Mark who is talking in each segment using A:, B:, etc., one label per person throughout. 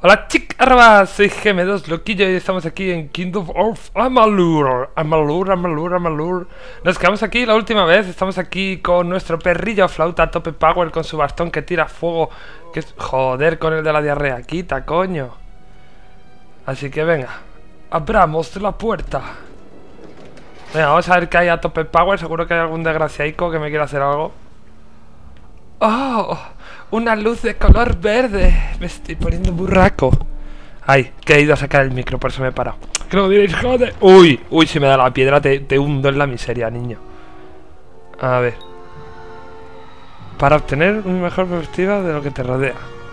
A: Hola chicas, soy GM2 Loquillo y estamos aquí en Kingdom of Amalur. Nos quedamos aquí la última vez, estamos aquí con nuestro perrillo flauta a tope power con su bastón que tira fuego. Que es... Joder, con el de la diarrea, quita, coño. Así que venga, abramos la puerta. Venga, vamos a ver qué hay a tope power, seguro que hay algún desgraciaico que me quiera hacer algo. ¡Oh! Una luz de color verde. Me estoy poniendo burraco. Ay, que he ido a sacar el micro, por eso me he parado. Que no diréis, joder. Uy, si me da la piedra te hundo en la miseria, niño. A ver. Para obtener una mejor perspectiva de lo que te rodea.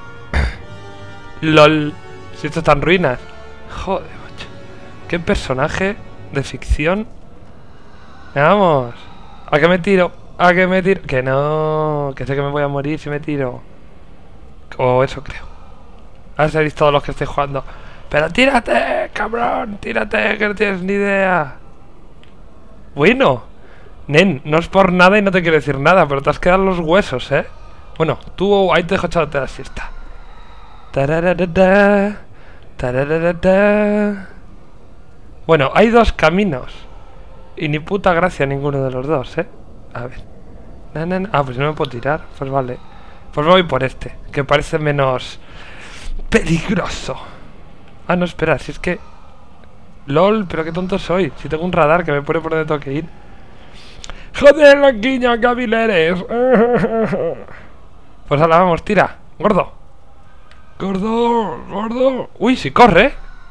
A: LOL. Si esto está en ruinas. Joder, macho. Qué personaje de ficción. Vamos. ¿A qué me tiro? ¿A qué me tiro? Que no, que sé que me voy a morir si me tiro. O eso creo. A ver si habéis todos los que estoy jugando. Pero tírate, cabrón, tírate, que no tienes ni idea. Bueno, nen, no es por nada y no te quiero decir nada, pero te has quedado los huesos, ¿eh? Bueno, tú ahí te dejo echándote la siesta. Bueno, hay dos caminos. Y ni puta gracia ninguno de los dos, ¿eh? A ver. Ah, pues no me puedo tirar. Pues vale. Pues me voy por este, que parece menos peligroso. Ah, no, espera, si es que... LOL, pero qué tonto soy. Si tengo un radar que me pone por donde tengo que ir. ¡Joder, loquiño, qué hábil eres! Pues ahora vamos, tira. Gordo. Gordo. Uy, si corre.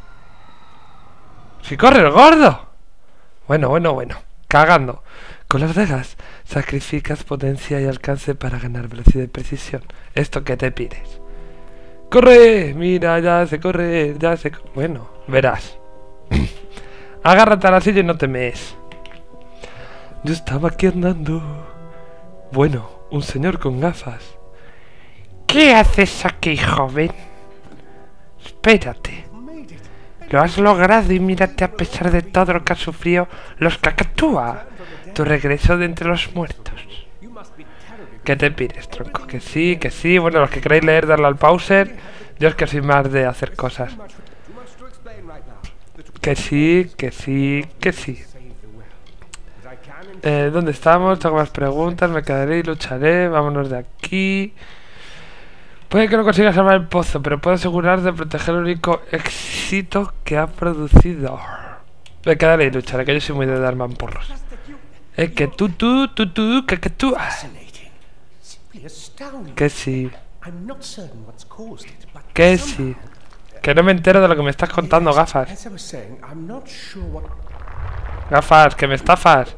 A: Si corre el gordo. Bueno. Cagando. Con las dagas sacrificas potencia y alcance para ganar velocidad y precisión. Esto que te pides. ¡Corre! Mira, ya se corre, Bueno, verás. Agárrate a la silla y no te mees. Yo estaba aquí andando. Bueno, un señor con gafas. ¿Qué haces aquí, joven? Espérate. Lo has logrado y mírate a pesar de todo lo que ha sufrido los Cacatúa. Tu regreso de entre los muertos. ¿Qué te pides, tronco? Que sí. Bueno, los que queráis leer, darle al pauser. Yo es que soy más de hacer cosas. Que sí. ¿Dónde estamos? Tengo más preguntas. Me quedaré y lucharé. Vámonos de aquí. Puede que no consiga salvar el pozo, pero puedo asegurar de proteger el único éxito que ha producido. Me quedaré y lucharé, que yo soy muy de dar mampurros. Que tú, que sí. Que sí. Que no me entero de lo que me estás contando, gafas. Gafas, que me estafas.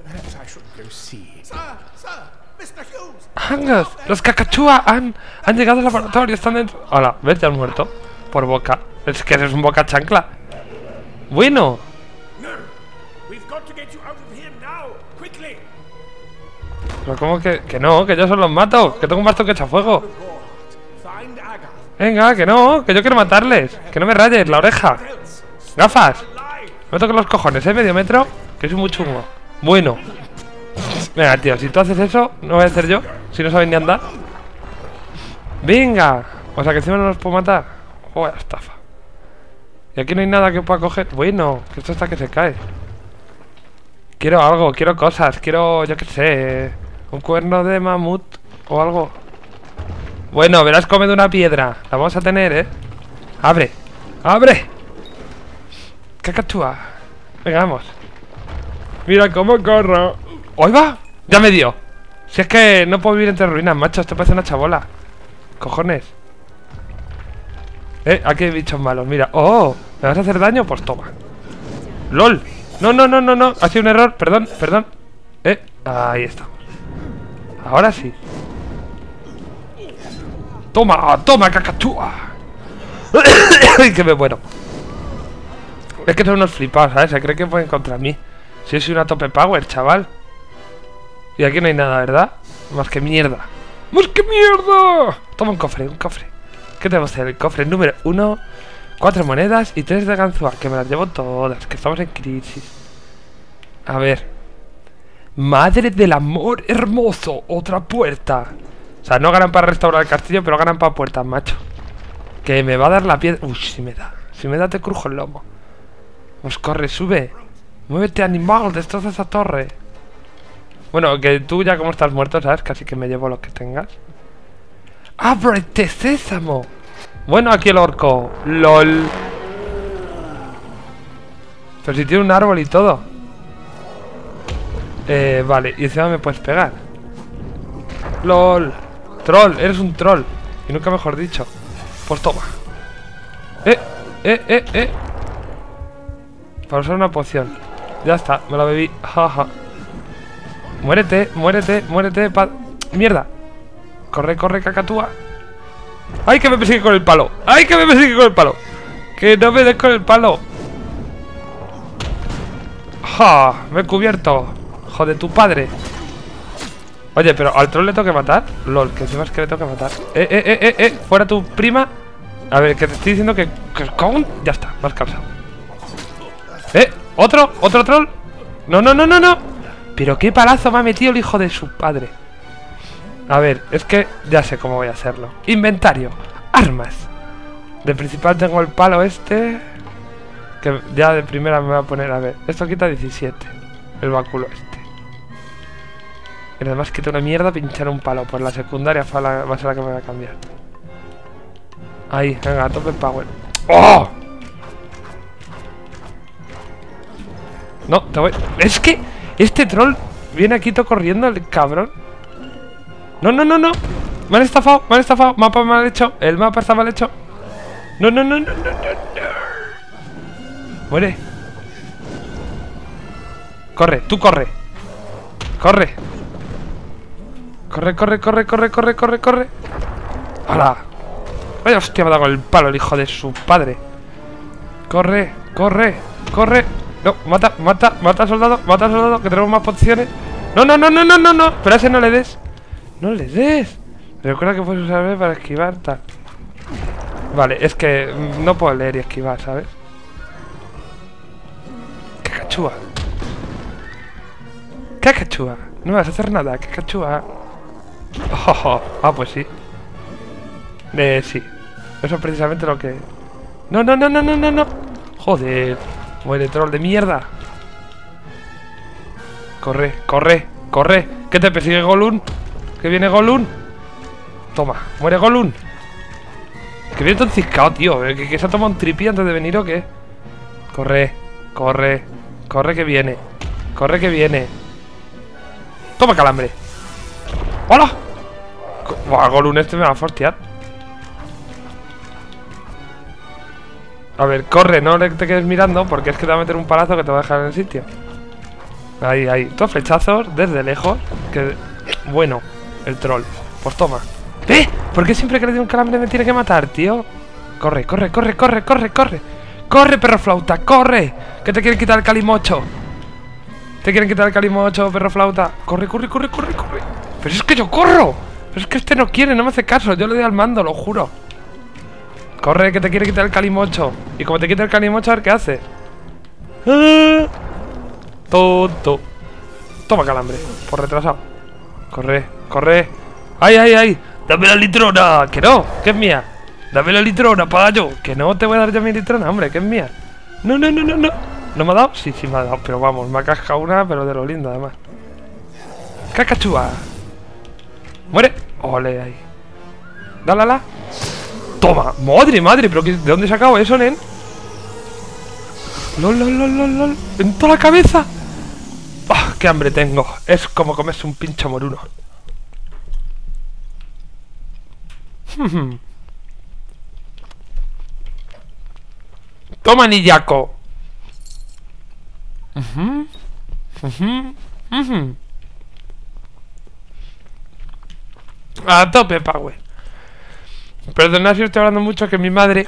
A: Angus, los Cacatúa han llegado al laboratorio, están dentro. Hola, ves, ya han muerto. Por boca. Es que eres un boca chancla. Bueno. Pero ¿cómo que no? Que yo solo los mato. Que tengo un bastón que echa fuego. Venga, que no. Que yo quiero matarles. Que no me rayes la oreja. Gafas. No me toques los cojones, medio metro. Que soy muy chungo. Bueno. Venga, tío, si tú haces eso, no voy a hacer yo. Si no sabes ni andar. Venga. O sea que encima no los puedo matar. Joder, estafa. Y aquí no hay nada que pueda coger. Bueno, que esto está que se cae. Quiero algo, quiero cosas. Quiero, yo qué sé, un cuerno de mamut o algo. Bueno, verás, come de una piedra. La vamos a tener, ¿eh? ¡Abre! Cacatúa. Venga, vamos. Mira cómo corro. ¡Ahí va! ¡Ya me dio! Si es que no puedo vivir entre ruinas, macho. Esto parece una chabola. Cojones. Aquí hay bichos malos, mira. ¡Oh! ¿Me vas a hacer daño? Pues toma. ¡Lol! No. Ha sido un error. Perdón. Ahí estamos. Ahora sí. Toma, Cacatúa. Que me muero. Es que son unos flipados, ¿sabes? Se cree que pueden contra mí. Si soy una tope power, chaval. Y aquí no hay nada, ¿verdad? Más que mierda. Toma un cofre. ¿Qué tenemos en el cofre? Número 1, 4 monedas y 3 de ganzúa. Que me las llevo todas, que estamos en crisis. A ver. Madre del amor hermoso. Otra puerta. O sea, no ganan para restaurar el castillo, pero ganan para puertas, macho. Que me va a dar la piedra. Uy, si me da. Si me da te crujo el lomo. Pues corre, sube. Muévete, animal, destroza esa torre. Bueno, que tú ya como estás muerto, ¿sabes? Casi que me llevo lo que tengas. ¡Ábrete, sésamo! Bueno, aquí el orco. LOL. Pero si tiene un árbol y todo. Vale, y encima me puedes pegar. LOL. Troll, eres un troll. Y nunca mejor dicho. Pues toma. Para usar una poción. Ya está, me la bebí. Jaja. Muérete, muérete, muérete. ¡Mierda! Corre, corre, cacatúa. ¡Ay, que me persigue con el palo! ¡Ay, que me persigue con el palo! ¡Que no me des con el palo! ¡Ja! Me he cubierto. ¡Joder, tu padre! Oye, pero al troll le tengo que matar. LOL, que encima es que le tengo que matar. Fuera tu prima. A ver, que te estoy diciendo que ya está, me has cansado. ¿Otro troll? No, no, no, no, no. Pero qué palazo me ha metido el hijo de su padre. A ver, es que ya sé cómo voy a hacerlo. Inventario, armas. De principal tengo el palo este. Que ya de primera me voy a poner, a ver. Esto quita 17. El báculo este. Y además quita una mierda pinchar un palo. Pues la secundaria va a ser la que me voy a cambiar. Ahí, venga, a tope power. ¡Oh! No, te voy... Es que este troll viene aquí todo corriendo, el cabrón. No, no, no, no. Me han estafado, me han estafado. Mapa mal hecho. El mapa está mal hecho. No, no, no, no, no, no, no. Muere. Corre, tú corre. Corre. Corre, corre, corre, corre, corre, corre, corre. ¡Hala! Vaya hostia, me ha dado con el palo el hijo de su padre. Corre, corre, corre. No, mata, mata, mata al soldado, que tenemos más posiciones. No, no, no, no, no, no, no. Pero a ese no le des. No le des. Recuerda que puedes usar para esquivar, tal. Vale, es que no puedo leer y esquivar, ¿sabes? ¡Qué cachúa! ¡Qué cachúa! No me vas a hacer nada, qué cachúa. Oh, ah, pues sí. Sí. Eso es precisamente lo que... No, no, no, no, no, no, no. Joder. Muere, troll de mierda. Corre, corre, corre. ¿Qué te persigue Golun? Que viene Golun. Toma, muere Golun. Que viene todo ciscado, tío. ¿Que se ha tomado un tripi antes de venir o qué? Corre, corre, corre que viene. Corre que viene. Toma calambre. ¡Hola! Buah, Golun este me va a fortear. A ver, corre, no te quedes mirando, porque es que te va a meter un palazo que te va a dejar en el sitio. Ahí, ahí. Todos flechazos desde lejos. Que... Bueno, el troll. Pues toma. ¿Por qué siempre que le doy un calambre me tiene que matar, tío? Corre, corre, corre, corre, corre, corre. ¡Corre, perro flauta! ¡Corre! Que te quieren quitar el calimocho. Te quieren quitar el calimocho, perro flauta. Corre, corre, corre, corre, corre. Pero es que yo corro. Pero es que este no quiere, no me hace caso. Yo le doy al mando, lo juro. Corre, que te quiere quitar el calimocho. Y como te quita el calimocho, a ver qué hace. Tonto. Toma calambre, por retrasado. Corre, corre. ¡Ay, ay, ay! ¡Dame la litrona! ¡Que no! ¡Que es mía! ¡Dame la litrona, payo! ¡Que no te voy a dar yo mi litrona, hombre! ¡Que es mía! ¡No, no, no, no, no! ¿No me ha dado? Sí, sí me ha dado. Pero vamos, me ha cascado una, pero de lo lindo, además. ¡Cacachúa! ¡Muere! ¡Ole, ahí! ¡Dálala! ¡Toma! ¡Madre, madre! ¿Pero de dónde he sacado eso, nen? ¡Lol, lol, lol, lol, lol! ¡En toda la cabeza! ¡Ah, qué hambre tengo! Es como comerse un pincho moruno. ¡Toma, nillaco! A tope, power. Perdonad si estoy hablando mucho, que mi madre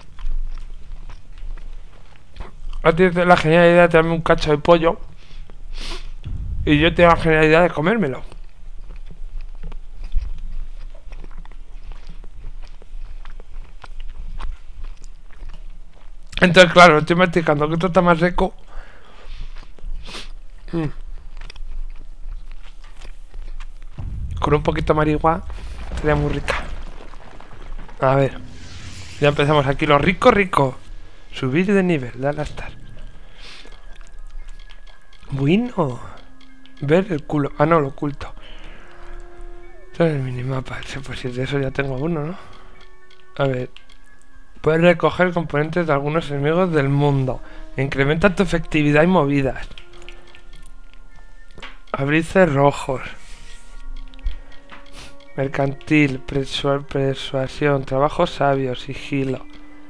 A: tiene la genialidad de traerme un cacho de pollo y yo tengo la genialidad de comérmelo. Entonces, claro, estoy masticando que esto está más seco. Con un poquito de marihuana sería muy rica. A ver. Ya empezamos aquí, lo rico, rico. Subir de nivel, dale a estar. Bueno. Ver el culo. Ah, no, lo oculto. Esto es el minimapa. Pues si de eso ya tengo uno, ¿no? A ver. Puedes recoger componentes de algunos enemigos del mundo. Incrementa tu efectividad y movidas. Abrir cerrojos. Mercantil, persuasión, trabajo sabio, sigilo.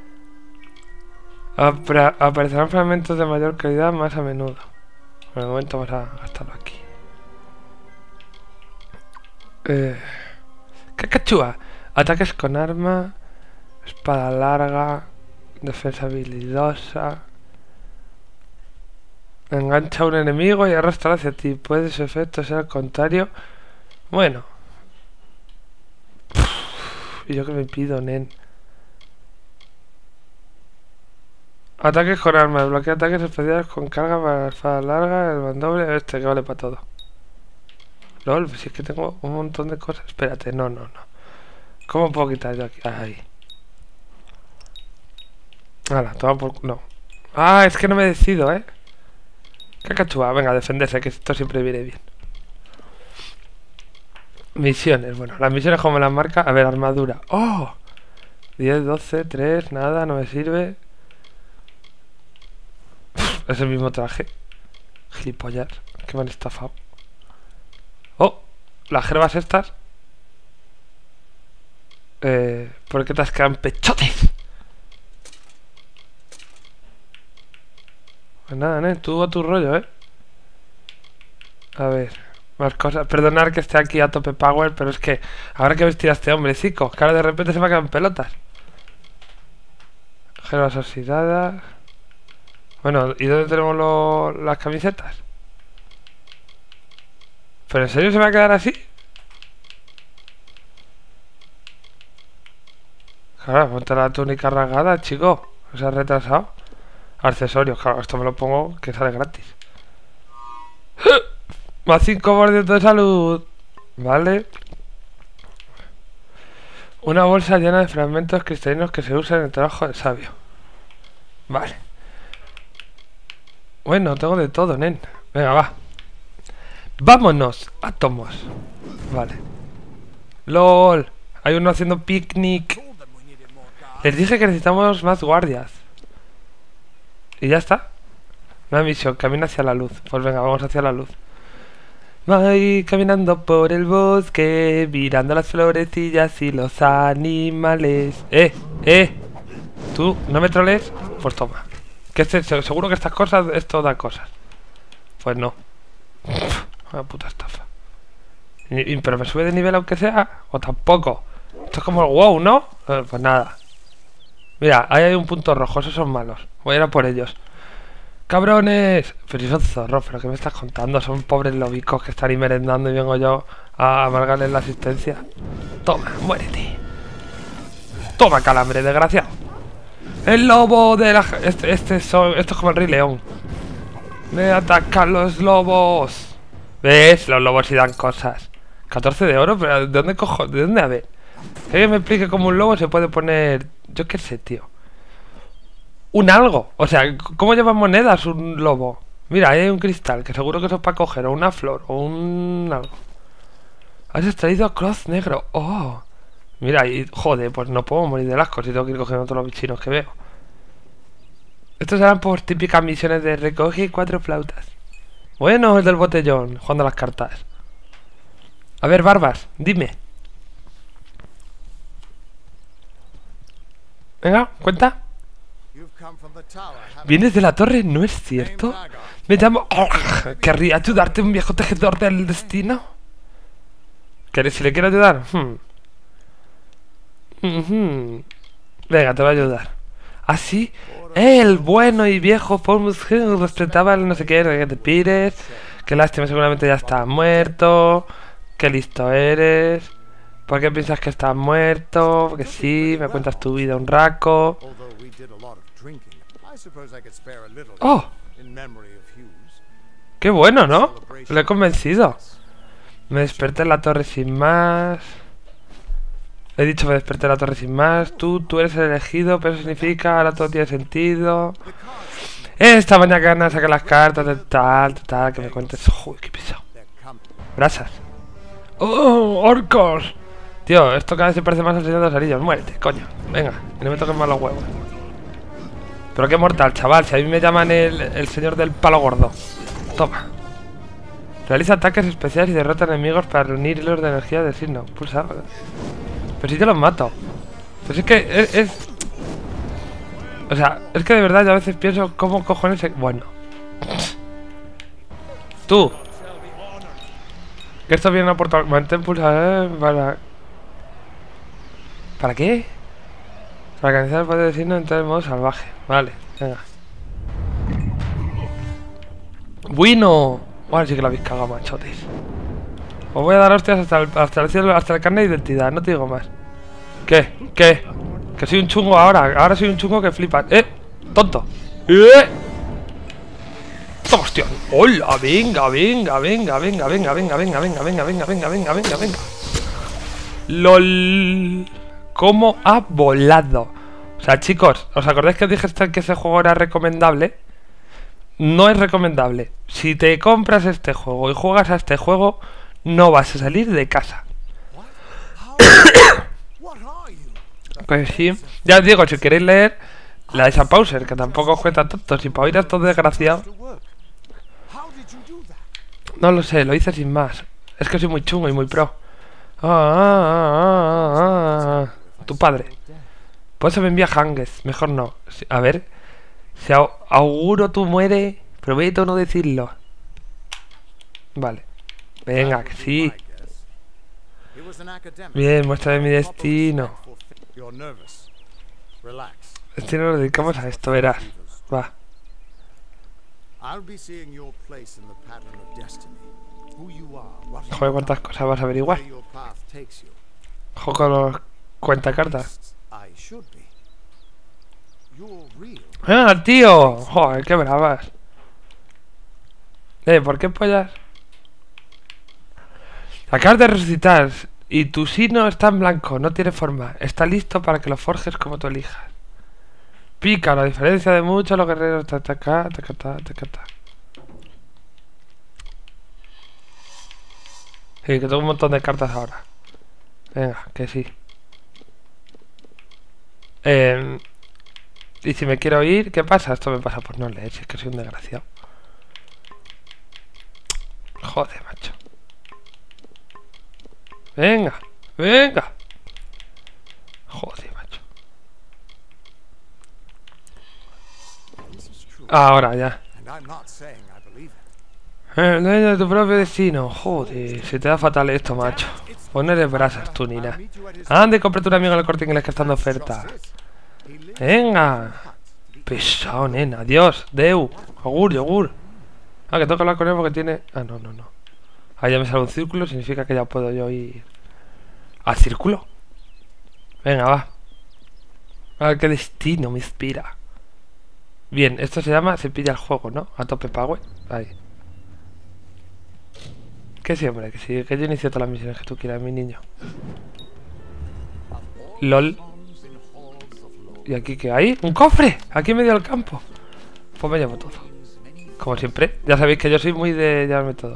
A: Aparecerán fragmentos de mayor calidad más a menudo. Por el momento vamos a gastarlo aquí. Cacachúa. Ataques con arma. Espada larga. Defensa habilidosa. Engancha a un enemigo y arrastra hacia ti. Puede su efecto ser al contrario. Bueno. ¿Y yo qué me pido, nen? Ataques con armas. Bloquea ataques especiales con carga para la espada larga. El mandoble. Este que vale para todo. LOL, si es que tengo un montón de cosas. Espérate, no. ¿Cómo puedo quitar yo aquí? Ahí. Hala, toma por... No. Ah, es que no me decido, ¿eh? Cacachúa, venga, a defenderse, que esto siempre viene bien. Misiones, bueno, las misiones como las marca. A ver, armadura. ¡Oh! 10, 12, 3, nada, no me sirve. Es el mismo traje. Gilipollas, que me han estafado. ¡Oh! Las gerbas estas. ¿Por qué te has quedado en pechotes? Pues nada, tú a tu rollo, ¿eh? A ver, más cosas. Perdonar que esté aquí a tope power, pero es que ahora que vestir a este hombrecito, que ahora de repente se me quedan pelotas. Gerbas oxidadas. Bueno, ¿y dónde tenemos las camisetas? ¿Pero en serio se va a quedar así? Claro, ponte la túnica rasgada, chico. Se ha retrasado. Accesorios, claro, esto me lo pongo que sale gratis. Más 5% de salud. Vale. Una bolsa llena de fragmentos cristalinos que se usan en el trabajo del sabio. Vale. Bueno, tengo de todo, nen. Venga, va. Vámonos, átomos. Vale. LOL. Hay uno haciendo picnic. Les dije que necesitamos más guardias. Y ya está. Una misión, camina hacia la luz. Pues venga, vamos hacia la luz. Voy caminando por el bosque, mirando las florecillas y los animales. ¿Tú no me trolees? Pues toma. Que seguro que estas cosas, esto da cosas. Pues no. Una puta estafa. ¿Pero me sube de nivel aunque sea? ¿O tampoco? Esto es como el WoW, ¿no? Pues nada. Mira, ahí hay un punto rojo, esos son malos. Voy a ir a por ellos. ¡Cabrones! Pero si son zorros, ¿pero qué me estás contando? Son pobres lobicos que están ahí merendando y vengo yo a amargarles la asistencia. Toma, muérete. Toma, calambre, desgraciado. El lobo de la... Esto es como el Rey León. Me atacan los lobos. ¿Ves? Los lobos sí dan cosas. 14 de oro, pero ¿de dónde cojo? ¿De dónde? A ver. Que alguien me explique cómo un lobo se puede poner... Yo qué sé, tío. Un algo. O sea, ¿cómo llevan monedas un lobo? Mira, ahí hay un cristal, que seguro que eso es para coger. O una flor, o un algo. Has extraído a Cross negro. Oh. Mira, y joder, pues no puedo morir de asco si tengo que ir cogiendo todos los bichinos que veo. Estos eran por típicas misiones de recoge 4 flautas. Bueno, el del botellón, jugando las cartas. A ver, Barbas, dime. Venga, cuenta. ¿Vienes de la torre? ¿No es cierto? Me llamo... ¿Querría ayudarte, un viejo tejedor del destino? ¿Quieres si le quiero ayudar? Venga, te voy a ayudar. ¿Ah, sí? El bueno y viejo Formus respetaba el no sé qué, que te pires. Qué lástima, seguramente ya está muerto. Qué listo eres. ¿Por qué piensas que estás muerto? Porque sí, me cuentas tu vida un raco. ¡Oh! ¡Qué bueno!, ¿no? Lo he convencido. Me desperté en la torre sin más. He dicho me desperté la torre sin más. Tú eres el elegido, pero eso significa ahora todo tiene sentido. Esta mañana saqué las cartas de tal, que me cuentes. Uy, qué pesado. Brasas. ¡Oh, orcos! Tío, esto cada vez se parece más al Señor de los Anillos. Muérete, coño. Venga, y no me toques más los huevos. Pero qué mortal, chaval. Si a mí me llaman el señor del palo gordo. Toma. Realiza ataques especiales y derrota enemigos para reunir hilos de energía del signo. Pulsa. Pero si yo los mato. Pues es que o sea, es que de verdad yo a veces pienso cómo cojones se... Bueno. Tú. Que esto viene a por... Mantén pulsa... ¿Para qué? Para canalizar el poder del signo en modo salvaje. Vale, venga. Bueno. Ahora sí que lo habéis cagado, machotes. Os voy a dar hostias hasta el cielo, hasta el carnet de identidad, no te digo más. ¿Qué? ¿Qué? Que soy un chungo ahora. Ahora soy un chungo que flipa. ¡Tonto! ¡Toma, hostia! ¡Hola! Venga. ¡Lol! ¿Cómo ha volado? O sea, chicos, ¿os acordáis que dije que ese juego era recomendable? No es recomendable. Si te compras este juego y juegas a este juego, no vas a salir de casa. Pues sí. Ya os digo, si queréis leer la de Sam Pauser, que tampoco os cuenta tonto. Si para oír a estos desgraciados. No lo sé, lo hice sin más. Es que soy muy chungo y muy pro. Tu padre. Pues se me envía Hanges. Mejor no. A ver. Si auguro tú muere, prometo no decirlo. Vale. Venga, que sí. Bien, muestra de mi destino. Destino lo dedicamos a esto, verás. Va. Joder, cuántas cosas vas a averiguar. Ojo con los cuentacartas. ¡Ah, tío! Joder, qué bravas. ¿Por qué pollas? Acabas de resucitar y tu signo está en blanco, no tiene forma. Está listo para que lo forjes como tú elijas. Pica, la diferencia de muchos los guerreros. Sí, que tengo un montón de cartas ahora. Venga, que sí. Y si me quiero ir, ¿qué pasa? Esto me pasa por no leer, si es que soy un desgraciado. Joder, macho. Venga. Joder, macho. Ahora ya. El dueño de tu propio destino. Joder, se te da fatal esto, macho. Pues no eres brasas tú, Nina. Ande, cómprate un amigo en el Corte Inglés que está en oferta. Venga. Pesado, nena. Adiós. Deu. Yogur. Ah, que tengo que hablar con él porque tiene... Ah, no. Ah, ya me sale un círculo. Significa que ya puedo yo ir... ¿Al círculo? Venga, va. A ver qué destino me inspira. Bien, esto se llama... Se pilla el juego, ¿no? A tope power. Ahí. Que sí, hombre. Que sí. Que yo inicio todas las misiones que tú quieras, mi niño. LOL. ¿Y aquí qué hay? ¡Un cofre! Aquí en medio del campo. Pues me llevo todo. Como siempre. Ya sabéis que yo soy muy de llevarme todo.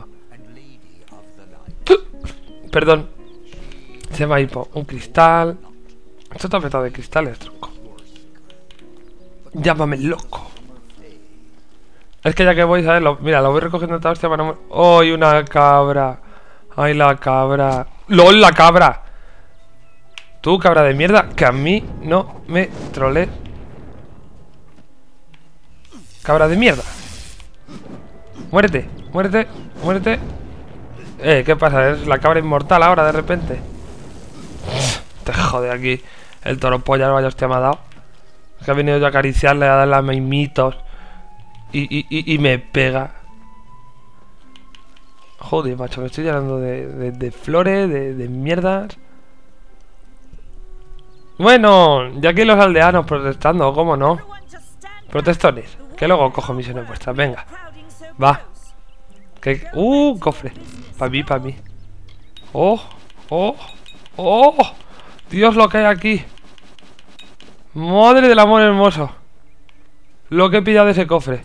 A: Perdón. Se me ha ido un cristal. Esto está apretado de cristales, tronco. Llámame loco. Es que ya que voy, ¿sabes? Mira, lo voy recogiendo esta hostia para no... ¡Ay, una cabra! ¡Ay, la cabra! ¡Lol, la cabra! Tú, cabra de mierda, que a mí no me trolé. Cabra de mierda. Muérete. ¿Qué pasa? ¿Es la cabra inmortal ahora de repente? Te jode aquí. El toro polla, vaya hostia me ha dado. Es que ha venido yo a acariciarle, a darle a mimitos. Y me pega. Joder, macho, me estoy llenando de flores, de mierdas. Bueno, ya aquí los aldeanos protestando, ¿cómo no? Protestones, que luego cojo misiones vuestras, venga. Va. Cofre. Pa' mí. Oh. Dios, lo que hay aquí. Madre del amor hermoso. Lo que he pillado de ese cofre.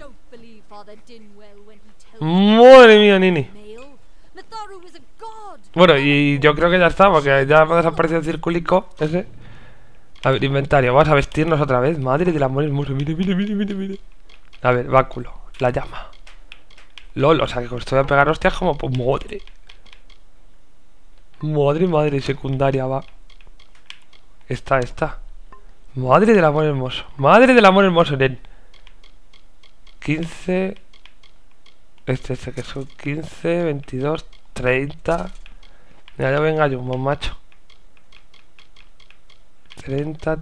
A: Madre mía, Nini. Bueno, y yo creo que ya está, porque ya me ha desaparecido el circulico ese. A ver, inventario. Vamos a vestirnos otra vez. Madre del amor hermoso. Mire, mire, mire, mire, mire. A ver, báculo. La llama. LOL, o sea que con esto voy a pegar hostias como... Pues, madre. Madre, madre, secundaria, va. Esta. Madre del amor hermoso. Madre del amor hermoso, nen. 15... Este que son 15, 22, 30... Mira, ya venga yo, un macho. 30,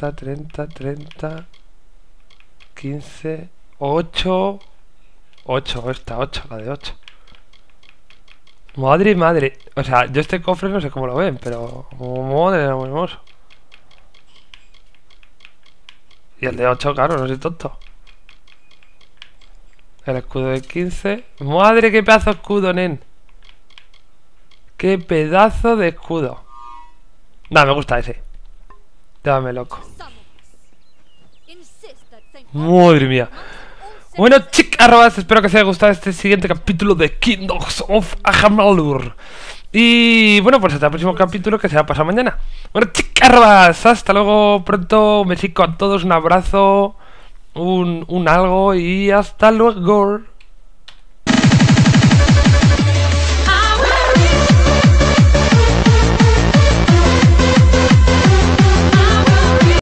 A: 15, 8... 8, esta, 8, la de 8. Madre, madre. O sea, yo este cofre no sé cómo lo ven, pero... Madre, muy hermoso. Y el de 8, claro, no soy tonto. El escudo de 15. Madre, qué pedazo de escudo, nen. Qué pedazo de escudo. Nada, me gusta ese. Llámame loco. Madre mía. Bueno, chicas, espero que os haya gustado este siguiente capítulo de Kingdoms of Amalur. Y bueno, pues hasta el próximo capítulo que se va a pasar mañana. Bueno, chicas, hasta luego pronto. Un besico a todos, un abrazo, un algo y hasta luego.